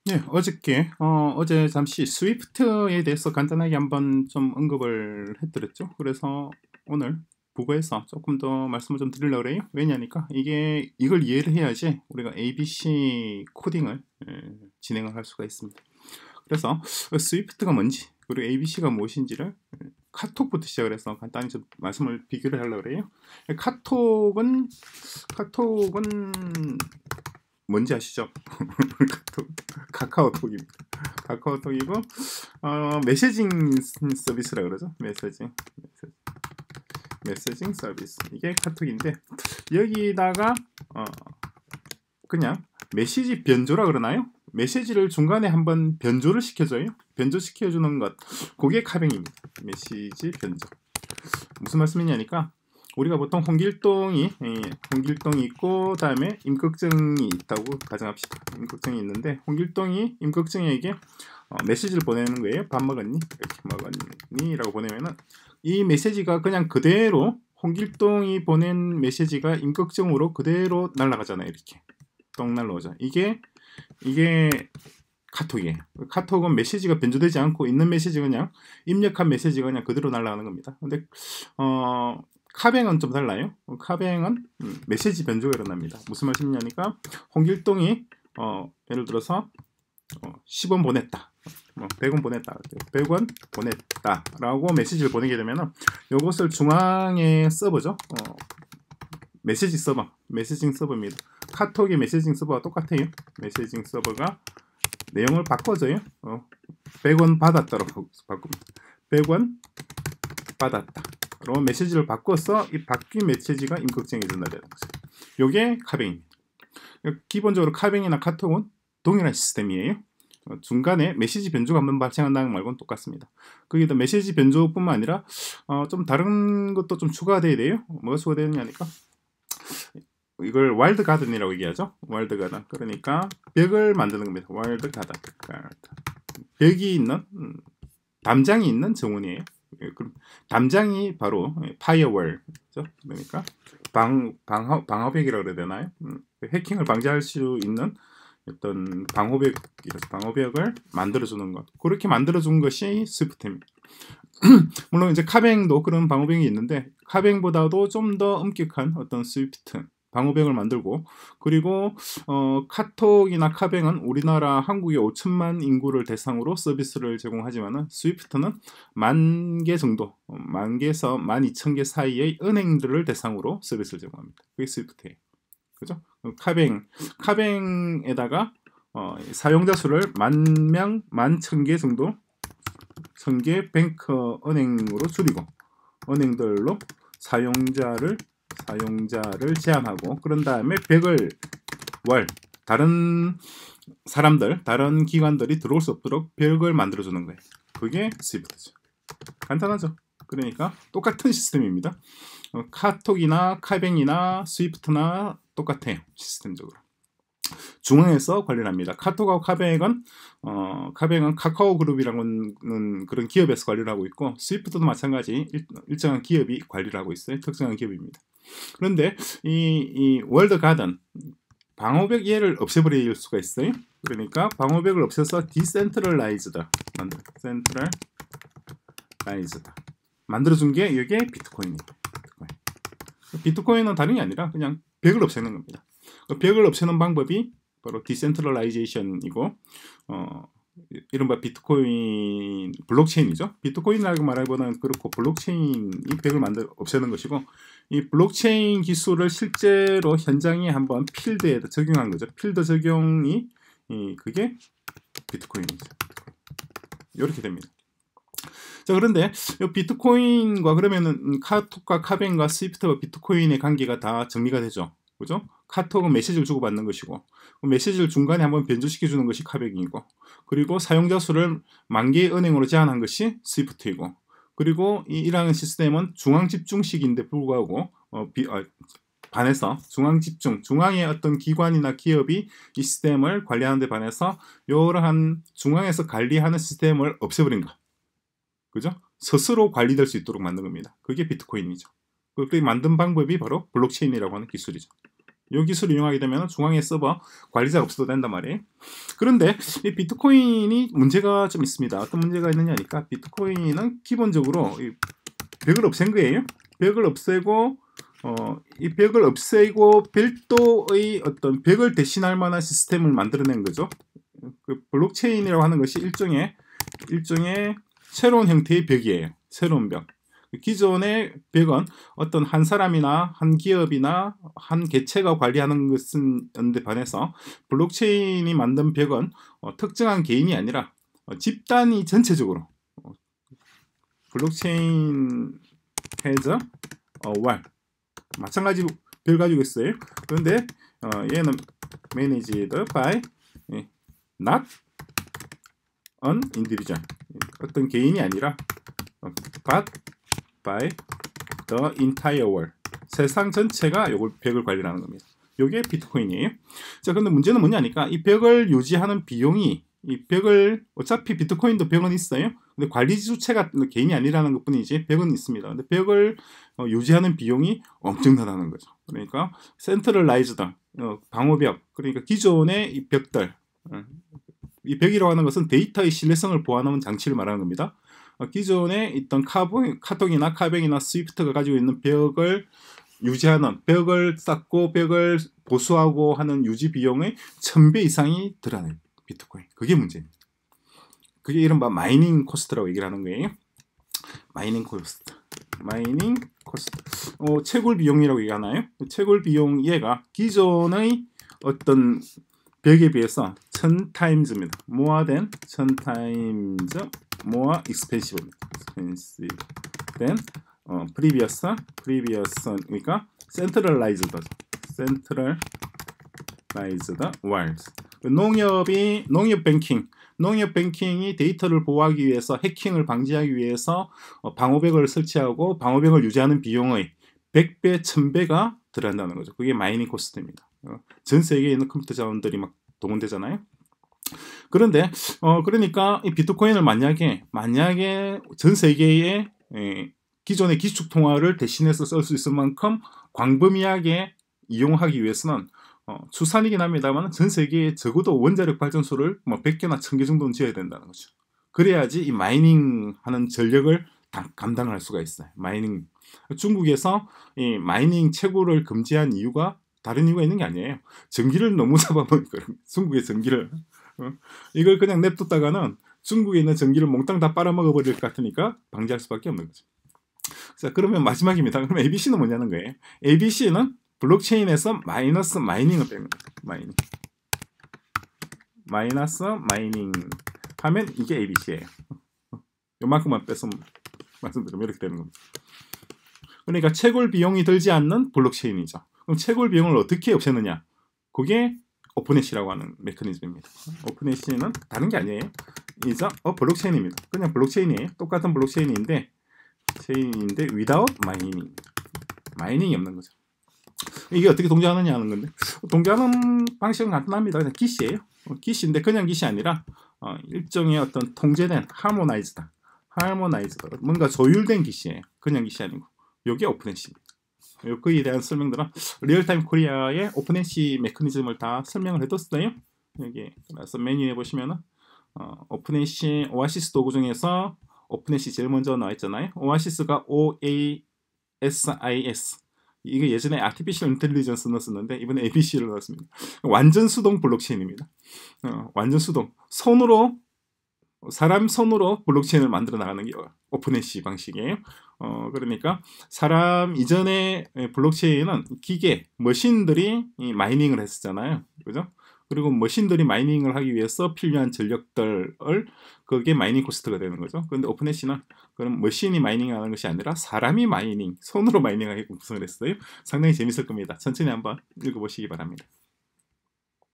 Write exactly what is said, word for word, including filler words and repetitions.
네, 어저께 어, 어제 잠시 스위프트에 대해서 간단하게 한번 좀 언급을 해드렸죠. 그래서 오늘 부가에서 조금 더 말씀을 좀 드리려고 그래요. 왜냐니까 이게 이걸 이해를 해야지 우리가 에이비씨 코딩을 예, 진행을 할 수가 있습니다. 그래서 스위프트가 뭔지 그리고 에이비씨가 무엇인지를 카톡부터 시작을 해서 간단히 좀 말씀을 비교를 하려고 그래요. 카톡은 카톡은 뭔지 아시죠? 카톡, 카카오톡입니다. 카카오톡이고 어, 메시징 서비스라 그러죠. 메시징, 메시징 메시징 서비스 이게 카톡인데 여기다가 어, 그냥 메시지 변조라 그러나요? 메시지를 중간에 한번 변조를 시켜줘요. 변조시켜주는 것 그게 카뱅입니다. 메시지 변조 무슨 말씀이냐니까 우리가 보통 홍길동이 예, 홍길동이 있고 다음에 임꺽정이 있다고 가정합시다. 임꺽정이 있는데 홍길동이 임꺽정에게 어, 메시지를 보내는 거예요. 밥 먹었니? 이렇게 먹었니? 라고 보내면은 이 메시지가 그냥 그대로 홍길동이 보낸 메시지가 임꺽정으로 그대로 날아가잖아요. 이렇게 똥 날라오죠. 이게 이게 카톡이에요. 카톡은 메시지가 변조되지 않고 있는 메시지 그냥 입력한 메시지가 그냥 그대로 날아가는 겁니다. 근데 어 카뱅은 좀 달라요. 카뱅은 음, 메시지 변조가 일어납니다. 무슨 말씀이냐니까 홍길동이 어, 예를 들어서 어, 십 원 보냈다. 뭐 백 원 보냈다. 백 원 보냈다. 라고 메시지를 보내게 되면 이것을 중앙에 서버죠. 어, 메시지 서버, 메시징 서버입니다. 카톡의 메시징 서버와 똑같아요. 메시징 서버가 내용을 바꿔줘요. 어, 백 원 받았다라고 바꿉니다. 백 원 받았다. 그럼 메시지를 바꿔서 이 바뀐 메시지가 임꺽정에 전달되는 거죠. 이게 카뱅입니다. 기본적으로 카뱅이나 카톡은 동일한 시스템이에요. 어, 중간에 메시지 변조가 한번 발생한다는 말고는 똑같습니다. 거기다 메시지 변조뿐만 아니라 어, 좀 다른 것도 좀 추가돼야 돼요. 뭐가 추가되느냐니까 이걸 와일드 가든이라고 얘기하죠. 와일드 가든. 그러니까 벽을 만드는 겁니다. 와일드 가든. 벽이 있는 음, 담장이 있는 정원이에요. 그럼 담장이 바로 파이어월죠. 그러니까 방 방어 방어벽이라고 그래야 되나요? 음, 해킹을 방지할 수 있는 어떤 방호벽 방호벽을 만들어주는 것. 그렇게 만들어준 것이 스위프트입니다. 물론 이제 카뱅도 그런 방호벽이 있는데 카뱅보다도 좀 더 엄격한 어떤 스위프트 방호벽을 만들고 그리고 어, 카톡이나 카뱅은 우리나라 한국의 오천만 인구를 대상으로 서비스를 제공하지만은 스위프트는 만 개 정도, 만 개에서 만 이천 개 사이의 은행들을 대상으로 서비스를 제공합니다. 그게 스위프트예요. 그죠? 카뱅, 카뱅에다가 어, 사용자 수를 만 명, 만 천 개 정도, 천 개 뱅크 은행으로 줄이고 은행들로 사용자를 사용자를 제한하고 그런 다음에 벽을 월 다른 사람들 다른 기관들이 들어올 수 없도록 벽을 만들어주는 거예요. 그게 스위프트죠. 간단하죠. 그러니까 똑같은 시스템입니다. 어, 카톡이나 카뱅이나 스위프트나 똑같아요. 시스템적으로. 중앙에서 관리를 합니다. 카톡하고 카뱅은 어, 카뱅은 카카오 그룹이라는 그런 기업에서 관리를 하고 있고 스위프트도 마찬가지 일, 일정한 기업이 관리를 하고 있어요. 특정한 기업입니다. 그런데 이, 이 월드 가든 방호벽 얘를 없애버릴 수가 있어요. 그러니까 방호벽을 없애서 디센트럴라이즈다 만들 센트럴라이즈다 만들어준 게 이게 비트코인입니다. 비트코인. 비트코인은 다른 게 아니라 그냥 벽을 없애는 겁니다. 그 벽을 없애는 방법이 바로 디센트럴라이제이션이고 어, 이른바 비트코인 블록체인이죠. 비트코인이라고 말하기보다는 그렇고 블록체인이 벽을 만들 없애는 것이고 이 블록체인 기술을 실제로 현장에 한번 필드에 적용한 거죠. 필드 적용이 이, 그게 비트코인이죠. 이렇게 됩니다. 자 그런데 이 비트코인과 그러면은 카톡과 카뱅과 스위프트와 비트코인의 관계가 다 정리가 되죠. 그죠? 카톡은 메시지를 주고받는 것이고 메시지를 중간에 한번 변조시켜 주는 것이 카뱅이고 그리고 사용자 수를 만 개의 은행으로 제한한 것이 스위프트이고 그리고 이 이러한 시스템은 중앙 집중식인데 불구하고 어, 비, 어, 반해서 중앙 집중, 중앙의 어떤 기관이나 기업이 이 시스템을 관리하는 데 반해서 이러한 중앙에서 관리하는 시스템을 없애버린 것. 그죠? 스스로 관리될 수 있도록 만든 겁니다. 그게 비트코인이죠. 그렇게 만든 방법이 바로 블록체인이라고 하는 기술이죠. 이 기술을 이용하게 되면 중앙에 서버 관리자가 없어도 된단 말이에요. 그런데 이 비트코인이 문제가 좀 있습니다. 어떤 문제가 있느냐니까 비트코인은 기본적으로 이 벽을 없앤 거예요. 벽을 없애고 어, 이 벽을 없애고 별도의 어떤 벽을 대신할 만한 시스템을 만들어낸 거죠. 그 블록체인이라고 하는 것이 일종의 일종의 새로운 형태의 벽이에요. 새로운 벽. 기존의 벽은 어떤 한 사람이나 한 기업이나 한 개체가 관리하는 것인데 반해서 블록체인이 만든 벽은 어, 특정한 개인이 아니라 어, 집단이 전체적으로 어, 블록체인 has a wall 마찬가지로 별 가지고 있어요. 그런데 어, 얘는 managed by not an individual 어떤 개인이 아니라 but by the entire world 세상 전체가 요걸 벽을 관리하는 겁니다. 요게 비트코인이에요. 자, 근데 문제는 뭐냐니까 이 벽을 유지하는 비용이 이 벽을 어차피 비트코인도 벽은 있어요. 근데 관리 주체가 개인이 아니라는 것뿐이지 벽은 있습니다. 근데 벽을 어, 유지하는 비용이 엄청나다는 거죠. 그러니까 센트럴라이즈드 어, 방어벽 그러니까 기존의 이 벽들 어, 이 벽이라고 하는 것은 데이터의 신뢰성을 보완하는 장치를 말하는 겁니다. 어, 기존에 있던 카본, 카톡이나 카뱅이나 스위프트가 가지고 있는 벽을 유지하는 벽을 쌓고 벽을 보수하고 하는 유지 비용의 천 배 이상이 들어가요. 비트코인. 그게 문제입니다. 그게 이른바 마이닝 코스트라고 얘기를 하는 거예요. 마이닝 코스트. 마이닝 코스트. 어, 채굴 비용이라고 얘기하나요? 채굴 비용 얘가 기존의 어떤 벽에 비해서 천 타임즈입니다. more than 천 타임즈 more expensive입니다. expensive than 어, previous previous 그러니까 centralized centralized world. 농협이 농협 뱅킹 농협 뱅킹이 데이터를 보호하기 위해서 해킹을 방지하기 위해서 어, 방호벽을 설치하고 방호벽을 유지하는 비용의 백 배, 천 배가 들어간다는 거죠. 그게 마이닝 코스트입니다. 어, 전 세계에 있는 컴퓨터 자원들이 막 동원되잖아요. 그런데 어 그러니까 이 비트코인을 만약에 만약에 전 세계의 에, 기존의 기축 통화를 대신해서 쓸 수 있을 만큼 광범위하게 이용하기 위해서는 어, 추산이긴 합니다만 전 세계에 적어도 원자력 발전소를 뭐 백 개나 천 개 정도는 지어야 된다는 거죠. 그래야지 이 마이닝 하는 전력을 다, 감당을 할 수가 있어요. 마이닝. 중국에서 이 마이닝 채굴을 금지한 이유가 다른 이유가 있는 게 아니에요. 전기를 너무 잡아먹으니까 중국의 전기를 어? 이걸 그냥 냅뒀다가는 중국에 있는 전기를 몽땅 다 빨아먹어 버릴 것 같으니까 방지할 수밖에 없는 거죠. 자, 그러면 마지막입니다. 그럼 에이비씨는 뭐냐는 거예요. 에이비씨는 블록체인에서 마이너스 마이닝을 빼는 거예요. 마이닝. 마이너스 마이닝 하면 이게 에이비씨예요. 요만큼만 빼서 말씀드리면 이렇게 되는 겁니다. 그러니까 채굴 비용이 들지 않는 블록체인이죠. 그럼 채굴 비용을 어떻게 없애느냐? 그게 오픈해시라고 하는 메커니즘입니다. 오픈해시는 다른 게 아니에요. 이자 어 블록체인입니다. 그냥 블록체인이에요. 똑같은 블록체인인데 체인인데 without 마이닝. 마이닝이 없는 거죠. 이게 어떻게 동작하느냐 하는 건데 동작하는 방식은 간단합니다. 그냥 기시예요. 기시인데 그냥 기시 아니라 어, 일종의 어떤 통제된 하모나이즈다. 하모나이즈다. 뭔가 조율된 기시예요. 그냥 기시 아니고. 이게 오픈해시입니다. 그에 대한 설명들은 리얼타임 코리아의 오픈해시 메커니즘을 다 설명을 해뒀어요. 여기 그래서 메뉴에 보시면은 어, 오픈해시 오아시스 도구 중에서 오픈해시 제일 먼저 나와 있잖아요. 오아시스가 오 에이 에스 아이 에스. 이게 예전에 아티피셜 인텔리전스 넣었었는데 이번에 에이비씨를 넣었습니다. 완전 수동 블록체인입니다. 어, 완전 수동. 손으로 사람 손으로 블록체인을 만들어 나가는 게 오픈해시 방식이에요. 어, 그러니까 사람 이전에 블록체인은 기계, 머신들이 이 마이닝을 했었잖아요. 그죠? 그리고 머신들이 마이닝을 하기 위해서 필요한 전력들을 그게 마이닝 코스트가 되는 거죠. 그런데 오픈해시는 그럼 머신이 마이닝하는 것이 아니라 사람이 마이닝, 손으로 마이닝하게 구성을 했어요. 상당히 재밌을 겁니다. 천천히 한번 읽어보시기 바랍니다.